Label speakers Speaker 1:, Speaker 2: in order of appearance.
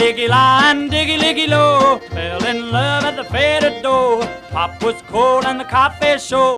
Speaker 1: Diggy line, diggy liggy low, fell in love at the faded door. Pop was cold and the coffee show.